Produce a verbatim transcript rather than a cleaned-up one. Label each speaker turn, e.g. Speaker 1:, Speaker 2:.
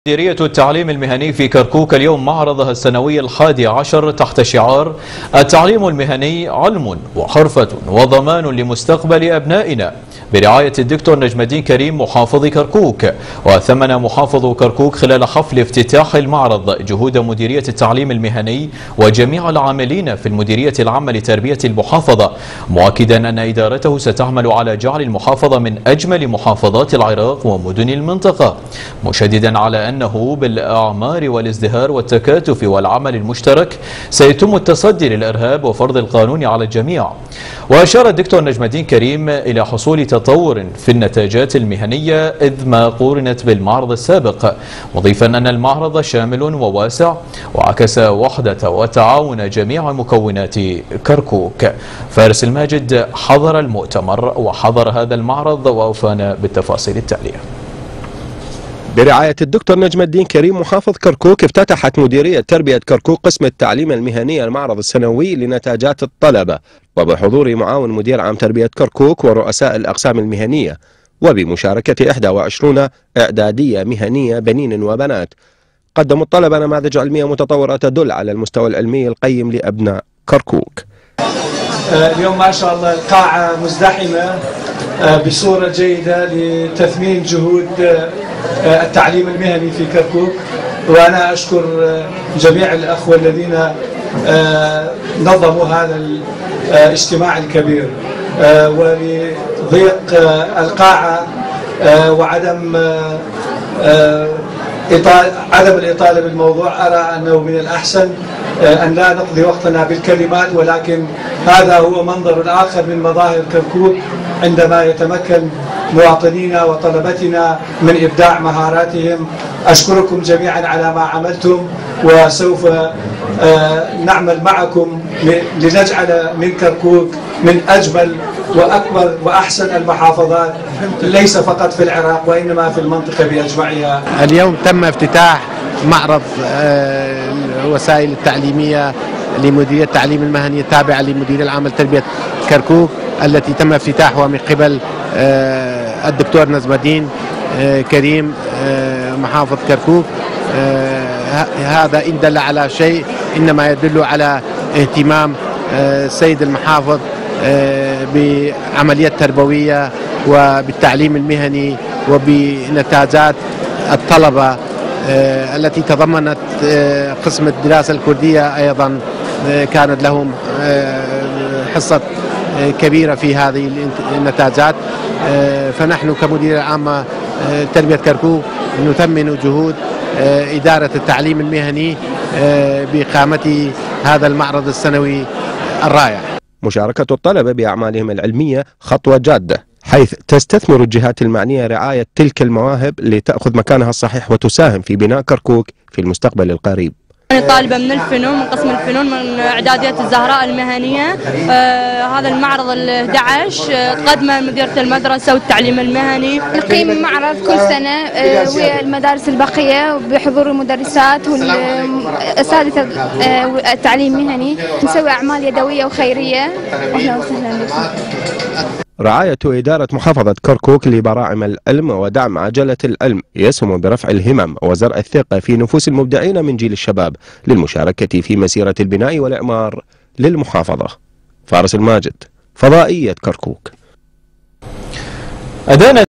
Speaker 1: مديرية التعليم المهني في كركوك اليوم معرضها السنوي الحادي عشر تحت شعار التعليم المهني علم وحرفة وضمان لمستقبل أبنائنا برعاية الدكتور نجم الدين كريم محافظ كركوك. وثمن محافظ كركوك خلال حفل افتتاح المعرض جهود مديرية التعليم المهني وجميع العاملين في المديرية العامة لتربية المحافظة، مؤكدا أن إدارته ستعمل على جعل المحافظة من أجمل محافظات العراق ومدن المنطقة، مشددا على أنه بالأعمار والازدهار والتكاتف والعمل المشترك سيتم التصدي للإرهاب وفرض القانون على الجميع. وأشار الدكتور نجم الدين كريم إلى حصول تطور في النتاجات المهنية إذ ما قورنت بالمعرض السابق، مضيفا أن المعرض شامل وواسع وعكس وحدة وتعاون جميع مكونات كركوك. فارس الماجد حضر المؤتمر وحضر هذا المعرض وأوفانا بالتفاصيل التالية.
Speaker 2: برعاية الدكتور نجم الدين كريم محافظ كركوك، افتتحت مديرية تربية كركوك قسم التعليم المهني المعرض السنوي لنتاجات الطلبة، وبحضور معاون مدير عام تربية كركوك ورؤساء الأقسام المهنية، وبمشاركة إحدى وعشرين إعدادية مهنية بنين وبنات. قدموا الطلبة نماذج علمية متطورة تدل على المستوى العلمي القيم لأبناء كركوك.
Speaker 3: اليوم ما شاء الله القاعة مزدحمة بصورة جيدة لتثمين جهود التعليم المهني في كركوك، وأنا أشكر جميع الأخوة الذين نظموا هذا الاجتماع الكبير. ولضيق القاعة وعدم عدم الإطالة بالموضوع، أرى أنه من الأحسن أن لا نقضي وقتنا بالكلمات، ولكن هذا هو منظر آخر من مظاهر كركوك عندما يتمكن مواطنينا وطلبتنا من إبداع مهاراتهم. أشكركم جميعا على ما عملتم، وسوف نعمل معكم لنجعل من كركوك من أجمل وأكبر وأحسن المحافظات، ليس فقط في العراق وإنما في المنطقة بأجمعها.
Speaker 4: اليوم تم افتتاح معرض الوسائل التعليمية لمديرية التعليم المهني التابعة لمديرية العام لتربية كركوك، التي تم افتتاحها من قبل الدكتور نجم الدين كريم محافظ كركوك. هذا إن دل على شيء إنما يدل على اهتمام السيد المحافظ بعملية تربوية وبالتعليم المهني وبنتاجات الطلبة التي تضمنت قسم الدراسة الكردية، أيضا كانت لهم حصة كبيرة في هذه النتاجات. فنحن كمديرية عامة تربية كركوك نثمن جهود إدارة التعليم المهني بإقامة هذا المعرض السنوي الرائع.
Speaker 2: مشاركة الطلبة بأعمالهم العلمية خطوة جادة، حيث تستثمر الجهات المعنية رعاية تلك المواهب لتأخذ مكانها الصحيح وتساهم في بناء كركوك في المستقبل القريب.
Speaker 5: أنا طالبة من الفنون، من قسم الفنون، من إعدادية الزهراء المهنية. آه هذا المعرض الأحد عشر آه تقدمه مديرة المدرسة والتعليم المهني.
Speaker 6: نقيم معرض كل سنة آه ويا المدارس البقية بحضور المدرسات والأساتذة آه التعليم المهني، نسوي أعمال يدوية وخيرية. أهلا وسهلا بكم.
Speaker 2: رعاية إدارة محافظة كركوك لبراعم العلم ودعم عجلة العلم يسهم برفع الهمم وزرع الثقة في نفوس المبدعين من جيل الشباب للمشاركة في مسيرة البناء والإعمار للمحافظة. فارس الماجد، فضائية كركوك.